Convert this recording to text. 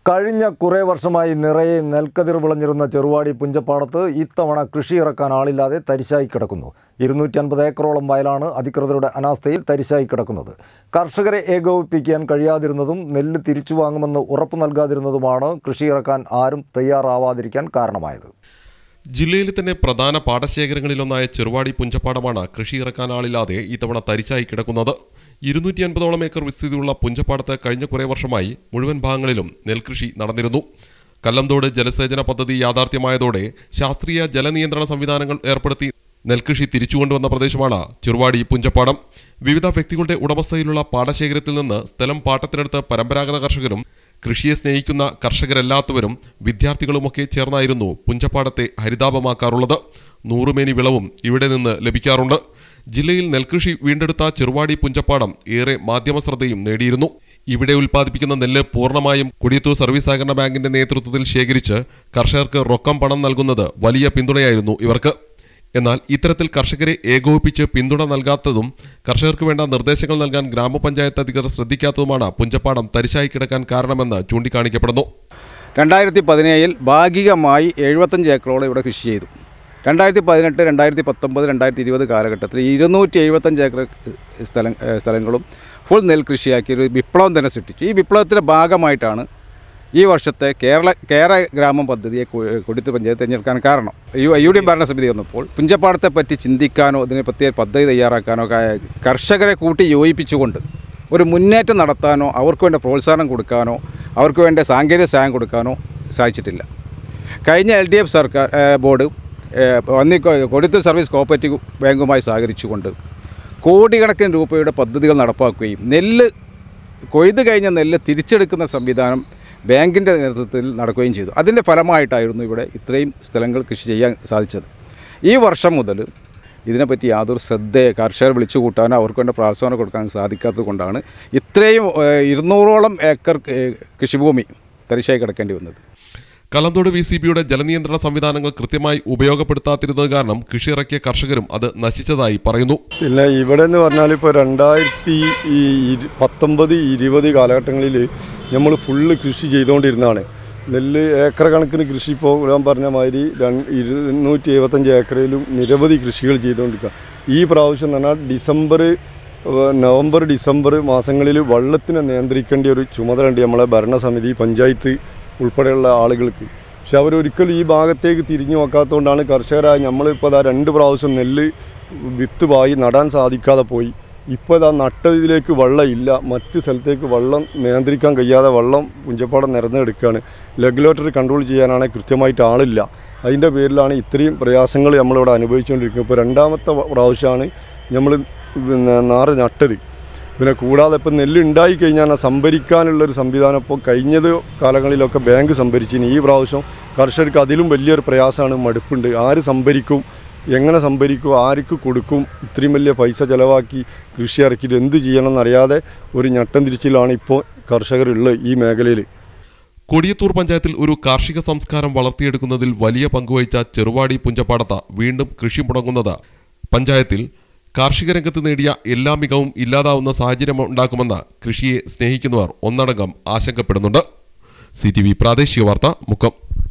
കഴിഞ്ഞ കുറേ വർഷമായി നിറയെ നെൽക്കതിർ വിളഞ്ഞിരുന്ന ചെറുവാടി പുഞ്ചപ്പാടത്ത് ഇത്തവണ കൃഷി ഇറക്കാൻ ആളില്ലാതെ തരിശായി കിടക്കുന്നു. 250 ഏക്കറോളം വയലാണ് അധികൃതരുടെ അനാസ്ഥയിൽ തരിശായി കിടക്കുന്നത്. കർഷകരെ ഏകോപിപ്പിക്കാൻ കഴിയാതിരുന്നതും നെല്ല് തിരിച്ചു വാങ്ങുമെന്ന് ഉറപ്പു നൽകാതിരുന്നതുമാണ് കൃഷി ഇറക്കാൻ ആരും തയ്യാറാവാതിരിക്കാൻ കാരണമായത്. ജില്ലയിലെ തന്നെ പ്രധാന പാടശേഖരങ്ങളിലൊന്നായ ചെറുവാടി പുഞ്ചപ്പാടമാണ് കൃഷി ഇറക്കാൻ ആളില്ലാതെ ഇത്തവണ തരിശായി കിടക്കുന്നത്. 250ഓളം ഏക്കർ വിസ്തൃതിയുള്ള പുഞ്ചപ്പാടത്ത് കഴിഞ്ഞ കുറേ വർഷമായി മുഴുവൻ ഭാഗങ്ങളിലും നെൽകൃഷി നടന്നിരുന്നു. കല്ലംതോട് ജലസേചന പദ്ധതി യാഥാർത്ഥ്യമായതോടെ ശാസ്ത്രീയ ജലനിയന്ത്രണ സംവിധാനങ്ങൾ ഏർപ്പെടുത്തി നെൽകൃഷി തിരിച്ചുകൊണ്ടുവന്ന പ്രദേശമാണ് ചെറുവാടി പുഞ്ചപ്പാടം. വിവിധ വ്യക്തികളുടെ ഉടമസ്ഥയിലുള്ള പാടശേഖരത്തിൽ നിന്ന് സ്ഥലം പാട്ടത്തിനെടുത്ത് പരമ്പരാഗത കർഷകരും കൃഷിയെ സ്നേഹിക്കുന്ന കർഷകരല്ലാത്തവരും വിദ്യാർത്ഥികളുമൊക്കെ ചേർന്നായിരുന്നു പുഞ്ചപ്പാടത്തെ ഹരിതാപമാക്കാറുള്ളത്. 100 മേനി വിളവും ഇവിടെ നിന്ന് ലഭിക്കാറുണ്ട്. ജില്ലയിൽ നെൽകൃഷി വീണ്ടെടുത്ത ചെറുവാടി പുഞ്ചപ്പാടം ഏറെ മാധ്യമ ശ്രദ്ധയും നേടിയിരുന്നു. ഇവിടെ ഉൽപ്പാദിപ്പിക്കുന്ന നെല്ല് പൂർണ്ണമായും കൊടിയത്തൂർ സർവീസ് സഹകരണ ബാങ്കിന്റെ നേതൃത്വത്തിൽ ശേഖരിച്ച് കർഷകർക്ക് റൊക്കം പണം നൽകുന്നത് വലിയ പിന്തുണയായിരുന്നു ഇവർക്ക്. എന്നാൽ ഇത്തരത്തിൽ കർഷകരെ ഏകോപിപ്പിച്ച് പിന്തുണ നൽകാത്തതും കർഷകർക്ക് വേണ്ട നിർദ്ദേശങ്ങൾ നൽകാൻ ഗ്രാമപഞ്ചായത്ത് അധികൃതർ ശ്രദ്ധിക്കാത്തതുമാണ് പുഞ്ചപ്പാടം തരിശായി കിടക്കാൻ കാരണമെന്ന് ചൂണ്ടിക്കാണിക്കപ്പെടുന്നു. 2017 ഭാഗികമായി 75 ഏക്കറോളം ഇവിടെ കൃഷി ചെയ്തു. 2018, 2019, 2020 കാലഘട്ടത്തിൽ 275 ഏക്കർ സ്ഥലങ്ങളും ഫുൾ നെൽകൃഷിയാക്കിയൊരു വിപ്ലവം തന്നെ സൃഷ്ടിച്ചു. ഈ വിപ്ലവത്തിൻ്റെ ഭാഗമായിട്ടാണ് ഈ വർഷത്തെ കേരള ഗ്രാമം പദ്ധതിയെ കൊടിയത്തൂർ പഞ്ചായത്ത് തിരഞ്ഞെടുക്കാൻ കാരണം. UDF ഭരണസമിതി വന്നപ്പോൾ പുഞ്ചപ്പാടത്തെ പറ്റി ചിന്തിക്കാനോ ഇതിനെ പ്രത്യേക പദ്ധതി തയ്യാറാക്കാനോ കർഷകരെ കൂട്ടി യോജിപ്പിച്ചുകൊണ്ട് ഒരു മുന്നേറ്റം നടത്താനോ അവർക്ക് വേണ്ട പ്രോത്സാഹനം കൊടുക്കാനോ അവർക്ക് വേണ്ട സാങ്കേതിക സഹായം കൊടുക്കാനോ സാധിച്ചിട്ടില്ല. കഴിഞ്ഞ LDF സർക്കാർ ബോർഡ് കൊടിയത്തൂർ സർവീസ് കോഓപ്പറേറ്റീവ് ബാങ്കുമായി സഹകരിച്ചുകൊണ്ട് കോടിക്കണക്കിന് രൂപയുടെ പദ്ധതികൾ നടപ്പാക്കുകയും നെല്ല് കൊയ്ത് കഴിഞ്ഞ നെല്ല് തിരിച്ചെടുക്കുന്ന സംവിധാനം ബാങ്കിൻ്റെ നേതൃത്വത്തിൽ നടക്കുകയും ചെയ്തു. അതിൻ്റെ ഫലമായിട്ടായിരുന്നു ഇവിടെ ഇത്രയും സ്ഥലങ്ങൾ കൃഷി ചെയ്യാൻ സാധിച്ചത്. ഈ വർഷം മുതൽ ഇതിനെപ്പറ്റി യാതൊരു ശ്രദ്ധയെ കർഷകർ വിളിച്ചു കൂട്ടാനോ അവർക്ക് വേണ്ട പ്രോത്സാഹനം കൊടുക്കാൻ സാധിക്കാത്തത് കൊണ്ടാണ് ഇത്രയും 200ഓളം ഏക്കർ കൃഷിഭൂമി തരിശായി കിടക്കേണ്ടി വന്നത്. കല്ലംതോട് VCPയുടെ ജലനിയന്ത്രണ സംവിധാനങ്ങൾ കൃത്യമായി ഉപയോഗപ്പെടുത്താതിരുന്നത് കാരണം കൃഷി ഇറക്കിയ കർഷകരും അത് നശിച്ചതായി പറയുന്നു. പിന്നെ ഇവിടെ എന്ന് പറഞ്ഞാൽ ഇപ്പോൾ 2019-20 കാലഘട്ടങ്ങളിൽ നമ്മൾ ഫുള്ള് കൃഷി ചെയ്തുകൊണ്ടിരുന്നതാണ്. നെല്ല് ഏക്കർ കണക്കിന് കൃഷി ഇപ്പോൾ ഞാൻ പറഞ്ഞ മാതിരി 275 ഏക്കറിലും നിരവധി കൃഷികൾ ചെയ്തുകൊണ്ടിരിക്കുക. ഈ പ്രാവശ്യം എന്ന് പറഞ്ഞാൽ നവംബർ ഡിസംബർ മാസങ്ങളിൽ വെള്ളത്തിനെ നിയന്ത്രിക്കേണ്ട ഒരു ചുമതലയുണ്ട് നമ്മളെ ഭരണസമിതി പഞ്ചായത്ത് ഉൾപ്പെടെയുള്ള ആളുകൾക്ക്. പക്ഷെ അവരൊരിക്കലും ഈ ഭാഗത്തേക്ക് തിരിഞ്ഞു നോക്കാത്തതുകൊണ്ടാണ് കർഷകരായ നമ്മളിപ്പോൾ 2 പ്രാവശ്യം നെല്ല് വിത്ത് പായി നടാൻ സാധിക്കാതെ പോയി. ഇപ്പോൾ നട്ടതിലേക്ക് വെള്ളം ഇല്ല. മറ്റു സ്ഥലത്തേക്ക് വെള്ളം നിയന്ത്രിക്കാൻ കഴിയാതെ വെള്ളം പുഞ്ചപ്പാടം നിറഞ്ഞെടുക്കുകയാണ്. റെഗുലേറ്റർ കൺട്രോൾ ചെയ്യാനാണെങ്കിൽ കൃത്യമായിട്ട് ആളില്ല. അതിൻ്റെ പേരിലാണ് ഇത്രയും പ്രയാസങ്ങൾ നമ്മളിവിടെ അനുഭവിച്ചുകൊണ്ടിരിക്കുന്നത്. ഇപ്പോൾ 2ാമത്തെ പ്രാവശ്യമാണ് നമ്മൾ നാറ് നട്ടത്. പിന്നെ കൂടാതെ ഇപ്പം നെല്ല് ഉണ്ടായി കഴിഞ്ഞാൽ സംഭരിക്കാനുള്ളൊരു സംവിധാനം ഇപ്പോൾ കഴിഞ്ഞത് കാലങ്ങളിലൊക്കെ ബാങ്ക് സംഭരിച്ചിന്. ഈ പ്രാവശ്യം കർഷകർക്ക് അതിലും വലിയൊരു പ്രയാസമാണ്, മടുപ്പുണ്ട്. ആര് സംഭരിക്കും, എങ്ങനെ സംഭരിക്കും, ആർക്ക് കൊടുക്കും? ഇത്രയും വലിയ പൈസ ചിലവാക്കി കൃഷി ഇറക്കിയിട്ട് എന്ത് ചെയ്യണമെന്നറിയാതെ ഒരു ഞട്ടം തിരിച്ചിലാണ് ഇപ്പോൾ കർഷകരുള്ളത് ഈ മേഖലയിൽ. കൊടിയത്തൂർ പഞ്ചായത്തിൽ ഒരു കാർഷിക സംസ്കാരം വളർത്തിയെടുക്കുന്നതിൽ വലിയ പങ്കുവഹിച്ച ചെറുവാടി പുഞ്ചപ്പാടത്ത് വീണ്ടും കൃഷി മുടങ്ങുന്നത് പഞ്ചായത്തിൽ കാർഷിക രംഗത്ത് നേടിയ എല്ലാ മികവും ഇല്ലാതാവുന്ന സാഹചര്യം ഉണ്ടാക്കുമെന്ന് കൃഷിയെ സ്നേഹിക്കുന്നവർ ഒന്നടങ്കം ആശങ്കപ്പെടുന്നുണ്ട്. CTV പ്രാദേശിക വാർത്ത മുക്കം.